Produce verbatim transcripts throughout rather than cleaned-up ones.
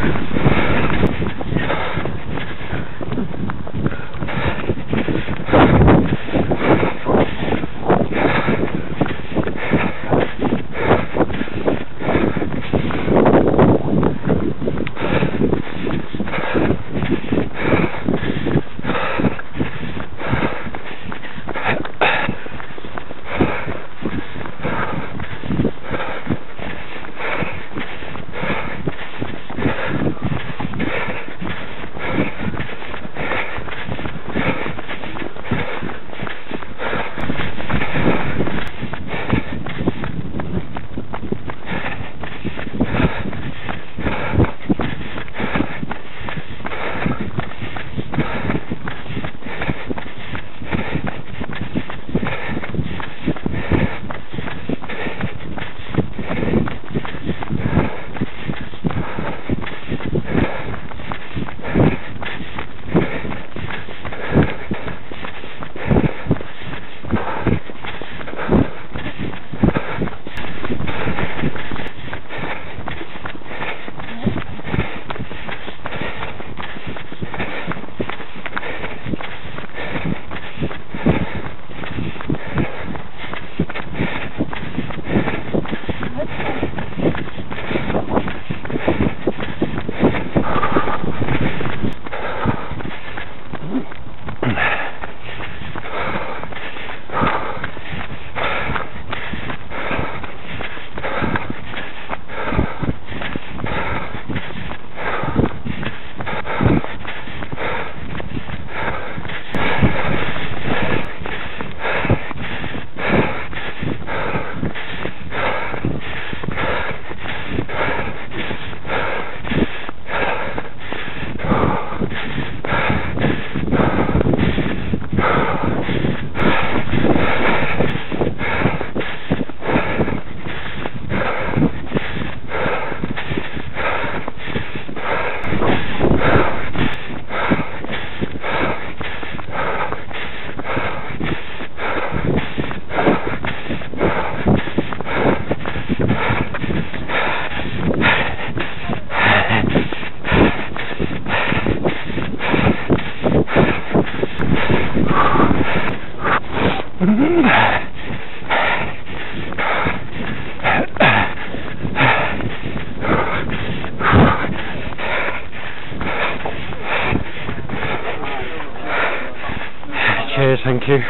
Cheers, thank you.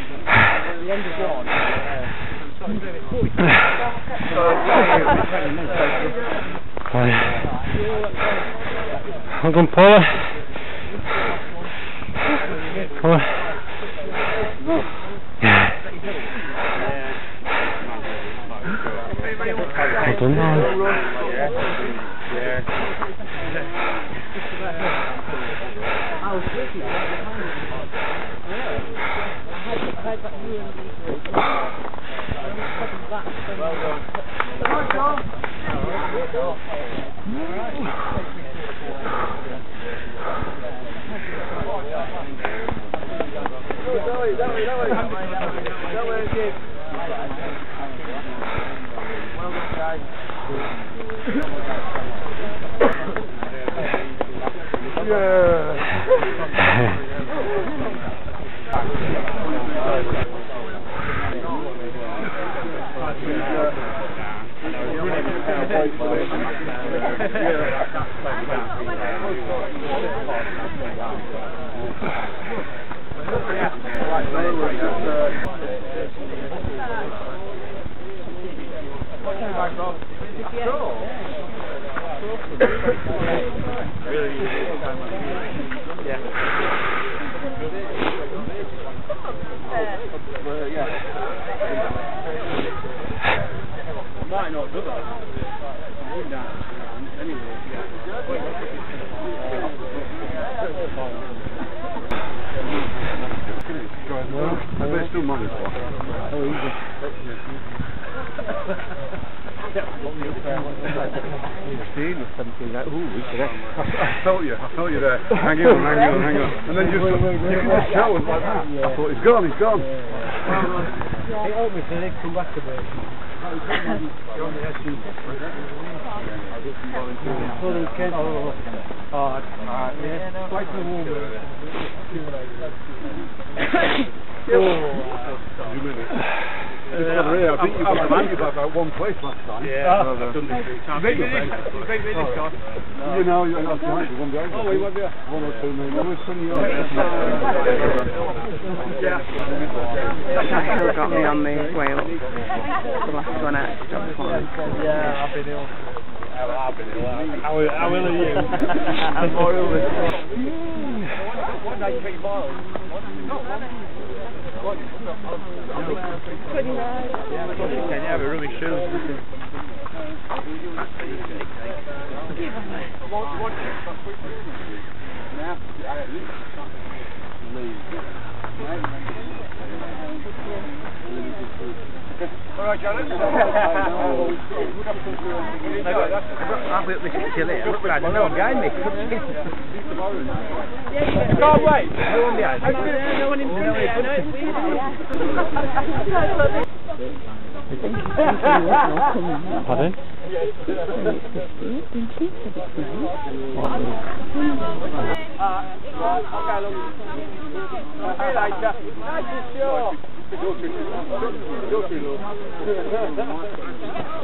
Hold on, Paula. Come on. Hold on now. I felt you, I felt you there. Hang on, hang on, hang on. And then just, you can just tell it like that. I thought, he's gone, he's gone. It opened, so they come back a bit. I think you got about one place last time. Yeah. You know, you're not behind, you won't be over. Oh, we won't be one or two maybe. Sheffield got me on the way up. The last one out. Yeah, I've been ill. I've been ill. How, how ill are you? I'm more ill than one ninety-three miles. Can you have a rubbish shoes? Alright, Janet. I'll be up this till here. Look, I don't know, behind me. You can't wait. No one behind me. No one in the Pardon? Go through, go through, go through,